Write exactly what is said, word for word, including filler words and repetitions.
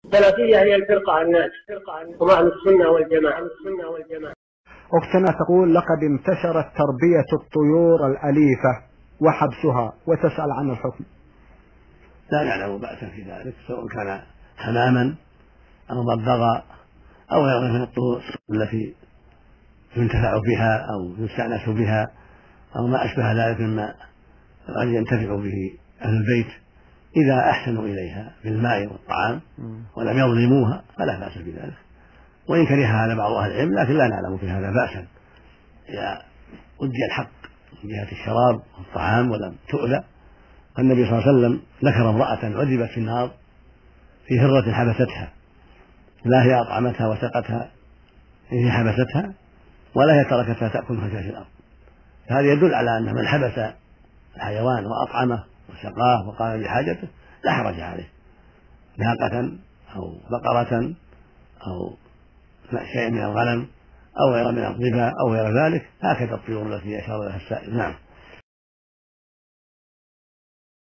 السلفية هي الفرقة الناجية، هم أهل السنة والجماعة. أختنا تقول: لقد انتشرت تربية الطيور الأليفة وحبسها، وتسأل عن الحكم. لا نعلم بأسا في ذلك، سواء كان حماما أو ضبغا أو غيرها من الطيور التي ينتفع بها أو يستأنس بها أو ما أشبه ذلك مما قد ينتفع به أهل البيت، إذا أحسنوا إليها بالماء والطعام ولم يظلموها فلا بأس بذلك، وإن كره هذا بعض أهل العلم، لكن لا نعلم في هذا بأسا إذا أدي الحق من جهة الشراب والطعام ولم تؤذى. النبي صلى الله عليه وسلم ذكر امرأة عذبت في النار في هرة حبستها، لا هي أطعمتها وسقتها، هي حبستها ولا هي تركتها تأكل خشاش الأرض. هذا يدل على أن من حبس الحيوان وأطعمه وسقاه وقام بحاجته لا حرج عليه، ناقة أو بقرة أو شيء من الغنم أو غير من الظباء أو غير ذلك، هكذا الطيور التي أشار لها السائل. نعم.